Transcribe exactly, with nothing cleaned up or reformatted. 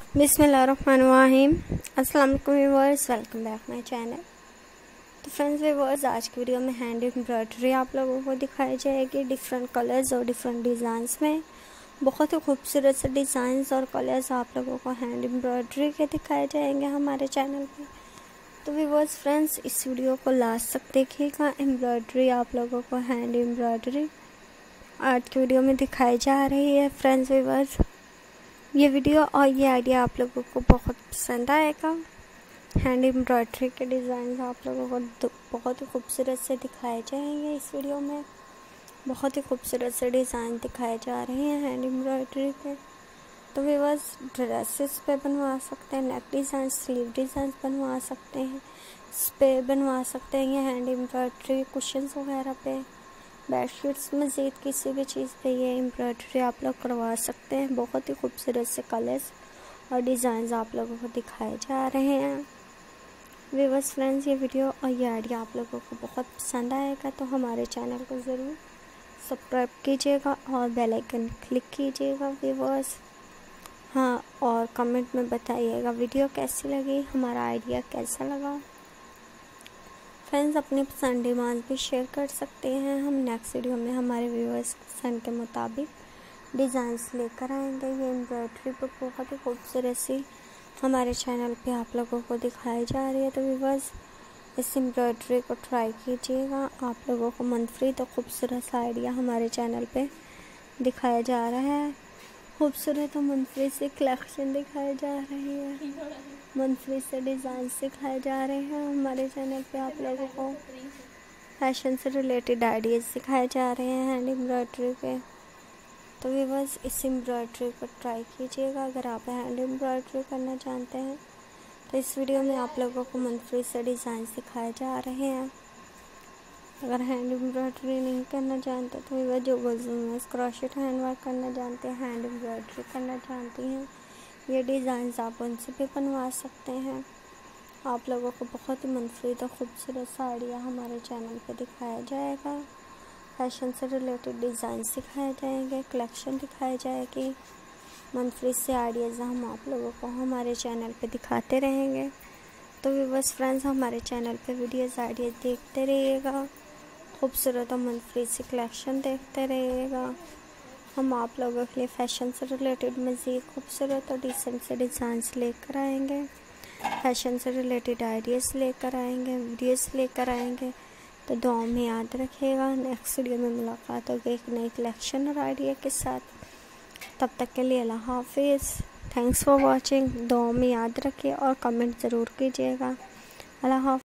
बिस्मिल्लाहिर्रहमानिर्रहीम। अस्सलाम वालेकुम viewers, welcome back my channel. तो फ्रेंड्स व्यूअर्स, आज की वीडियो में हैंड एम्ब्रॉयडरी आप लोगों को दिखाई जाएगी डिफरेंट कलर्स और डिफरेंट डिज़ाइंस में। बहुत ही खूबसूरत से डिज़ाइंस और कलर्स आप लोगों को हैंड एम्ब्रॉयडरी के दिखाए जाएंगे हमारे चैनल पे। तो व्यूअर्स फ्रेंड्स, इस वीडियो को लास्ट तक देखिएगा। एम्ब्रॉयडरी आप लोगों को हैंड एम्ब्रॉयडरी आज की वीडियो में दिखाई जा रही है। फ्रेंड्स व्यूअर्स, ये वीडियो और ये आइडिया आप लोगों को बहुत पसंद आएगा। हैंड एम्ब्रॉयडरी के डिज़ाइन आप लोगों को बहुत ही खूबसूरत से दिखाए जाएंगे। इस वीडियो में बहुत ही खूबसूरत से डिज़ाइन दिखाए जा रहे हैं हैंड एम्ब्रॉयडरी के। तो व्यूअर्स, ड्रेसेस पे बनवा सकते हैं, नेक डिज़ाइन, स्लीव डिज़ाइन बनवा सकते हैं, इस पे बनवा सकते हैं ये हैंड एम्ब्रॉयडरी कुशन्स वगैरह पे, बेडशीट्स, मज़ीद किसी भी चीज़ पे ये एम्ब्रॉयडरी आप लोग करवा सकते हैं। बहुत ही खूबसूरत से कलर्स और डिज़ाइंस आप लोगों को दिखाए जा रहे हैं। व्यूअर्स फ्रेंड्स, ये वीडियो और ये आइडिया आप लोगों को बहुत पसंद आएगा तो हमारे चैनल को ज़रूर सब्सक्राइब कीजिएगा और बेल आइकन क्लिक कीजिएगा व्यूअर्स। हाँ, और कमेंट में बताइएगा वीडियो कैसी लगी, हमारा आइडिया कैसा लगा। फ्रेंड्स, अपनी पसंद डिमांड भी शेयर कर सकते हैं। हम नेक्स्ट वीडियो में हमारे व्यूअर्स पसंद के मुताबिक डिज़ाइंस लेकर आएंगे। ये एम्ब्रॉयडरी पर बहुत ही खूबसूरत सी हमारे चैनल पे आप लोगों को दिखाई जा रही है। तो व्यूअर्स, इस एम्ब्रॉयडरी को ट्राई कीजिएगा। आप लोगों को मंथली तो खूबसूरत सा आइडिया हमारे चैनल पे दिखाया जा रहा है। खूबसूरत और मंथली से कलेक्शन दिखाई जा रही है, मंथली से डिज़ाइन सिखाए जा रहे हैं हमारे चैनल पे। आप लोगों को फैशन से रिलेटेड आइडियाज़ सिखाए जा रहे हैं हैंड एम्ब्रॉयडरी पे। तो व्यूअर्स, इस एम्ब्रॉयडरी को ट्राई कीजिएगा। अगर आप हैंड एम्ब्रॉयडरी करना चाहते हैं तो इस वीडियो में आप लोगों को मंथली से डिज़ाइन सिखाए जा रहे हैं। अगर हैंड एम्ब्रॉयडरी नहीं करना जानते तो व्यूअर्स, जो बिज़नेस क्रोशेट हैंड वर्क करना जानते हैं, हैंड एम्ब्रॉयडरी करना जानती हैं, ये डिज़ाइंस आप उनसे भी बनवा सकते हैं। आप लोगों को बहुत ही मंथली तो खूबसूरत सा आइडिया हमारे चैनल पे दिखाया जाएगा। फैशन से रिलेटेड डिज़ाइन सिखाए जाएंगे, कलेक्शन दिखाई जाएगी। मंथली से आइडियाज़ हम आप लोगों को हमारे चैनल पे दिखाते रहेंगे। तो व्यूअर्स फ्रेंड्स, हमारे चैनल पे वीडियोज़ आइडियाज़ देखते रहिएगा, खूबसूरत और मंथली से कलेक्शन देखते रहिएगा। हम आप लोगों के लिए फ़ैशन से रिलेटेड मज़ीद खूबसूरत और डिसेंट से डिज़ाइंस लेकर आएंगे, फैशन से रिलेटेड आइडियाज़ लेकर आएंगे, वीडियोस लेकर आएंगे। तो दुआ में याद रखिएगा। नेक्स्ट वीडियो में मुलाकात होगी एक नई कलेक्शन और आइडिया के साथ। तब तक के लिए अल्लाह हाफिज़। Thanks for watching. दुआ में याद रखिए और कमेंट ज़रूर कीजिएगा। अल्लाह हाफिज़।